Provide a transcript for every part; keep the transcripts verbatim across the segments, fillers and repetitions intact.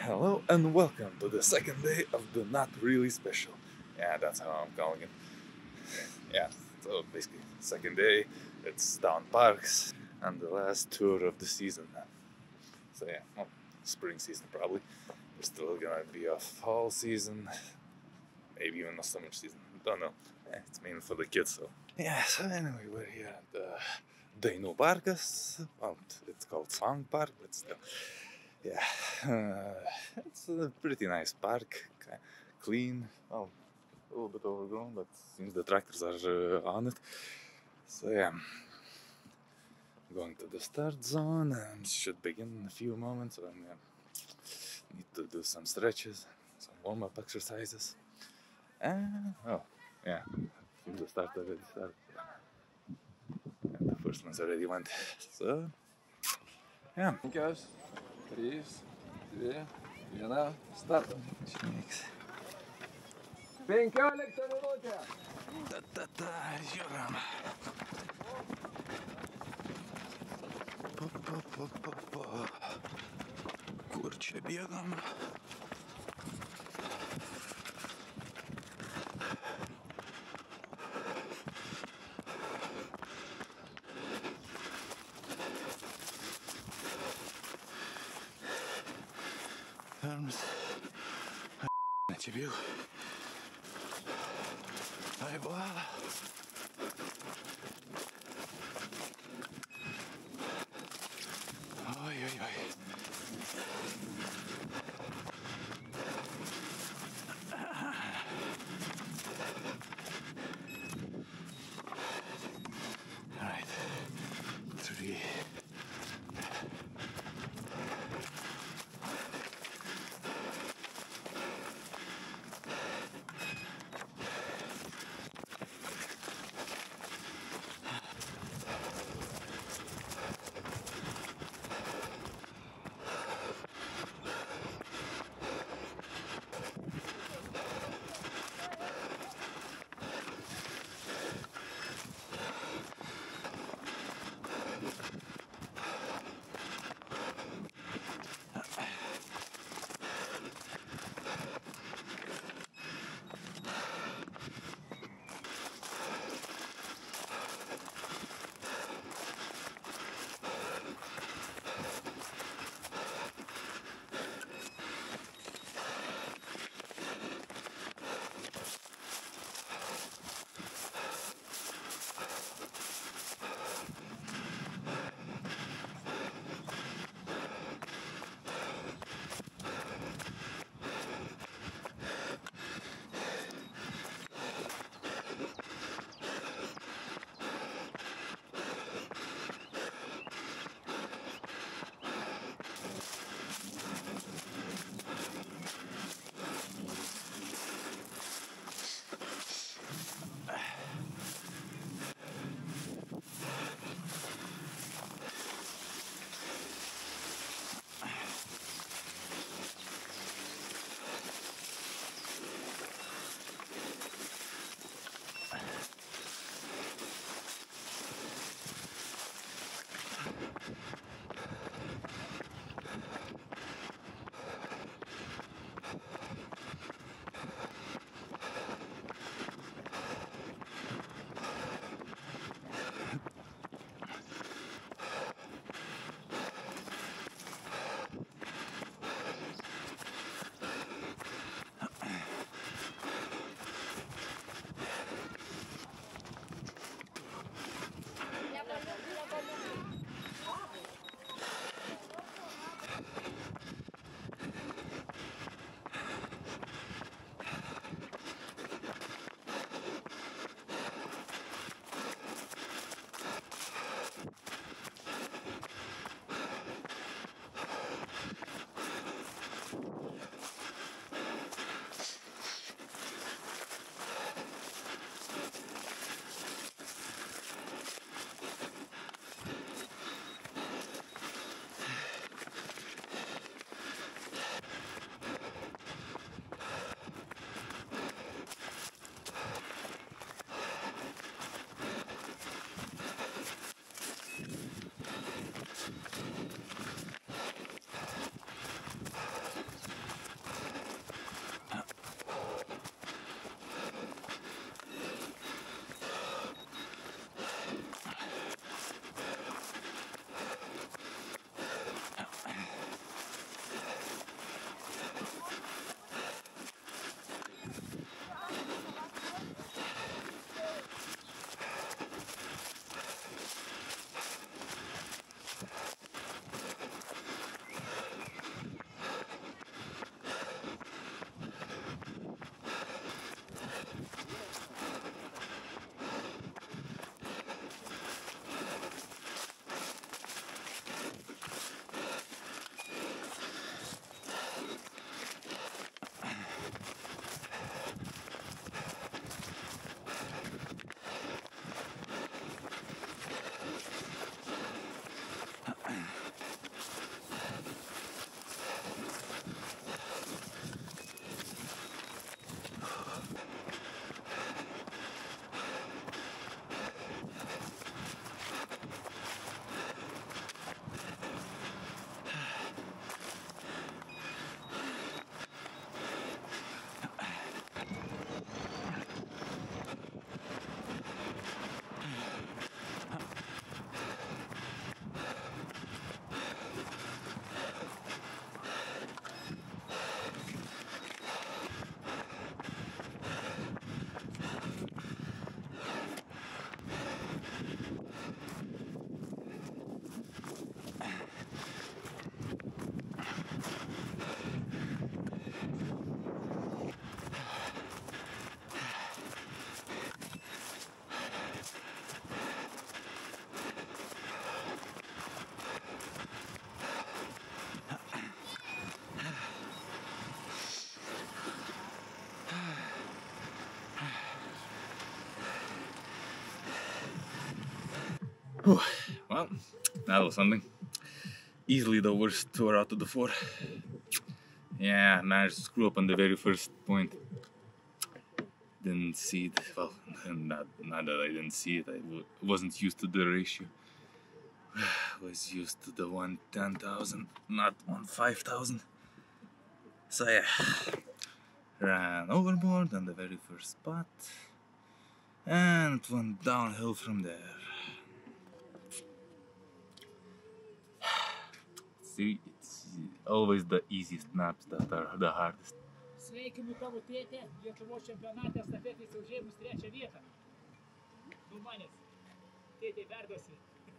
Hello and welcome to the second day of the Not Really Special. Yeah, that's how I'm calling it. Yeah, so basically, second day, it's down parks, and the last tour of the season. So yeah, well, spring season probably. There's still gonna be a fall season, maybe even a summer season. Don't know. Eh, it's mainly for the kids, so. Yeah, so anyway, we're here at the Dainų parkas. Well, it's called Song Park, but still. Yeah, uh, it's a pretty nice park, clean, well, a little bit overgrown, but seems the tractors are uh, on it. So yeah, going to the start zone and should begin in a few moments. And yeah, need to do some stretches, some warm-up exercises. And oh, yeah, seems the start already started. Yeah, the first ones already went. So yeah. Penkios, trys, dvi, viena, startas. Penkiolikta minutė. Ta, ta, ta, žiūrim. Pa, pa, pa, pa, pa. Kur čia bėgam? Arms. Čia bėgu. Ai, va. Oi, oi, oi. All right. Three. Whew. Well, that was something. Easily the worst tour out of the four. Yeah, managed to screw up on the very first point. Didn't see it. Well, not, not that I didn't see it. I w wasn't used to the ratio. Was used to the one ten thousand, not one five thousand. So yeah, ran overboard on the very first spot, and it went downhill from there. See, it's always the easiest maps that are the hardest. Sveikinu tavo tėtę, Lietuvos čempionate estafetės užėmus trečią vietą. Nu manęs, tėtė perduosi.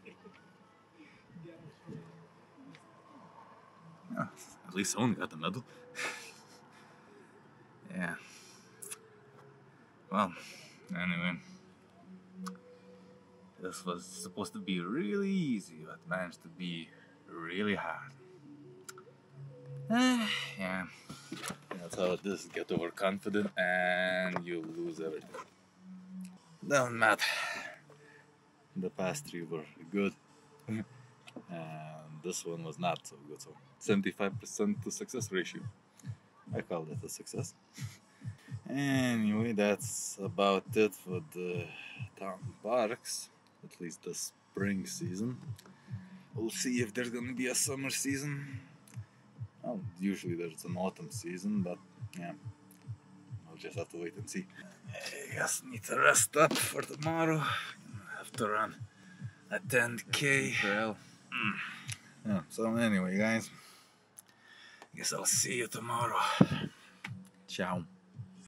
Yeah, at least someone got the medal. Yeah. Well, anyway. This was supposed to be really easy, but managed to be really hard. Uh, yeah. That's how it is. Get overconfident and you lose everything. Doesn't matter. The past three were good. And this one was not so good. So seventy-five percent to success ratio. I call that a success. Anyway, that's about it for the town parks. At least the spring season. We'll see if there's gonna be a summer season. Well, usually there's an autumn season, but yeah, I'll just have to wait and see. I guess need to rest up for tomorrow. I have to run a ten K trail. Mm. Yeah, so anyway, guys, I guess I'll see you tomorrow. Ciao.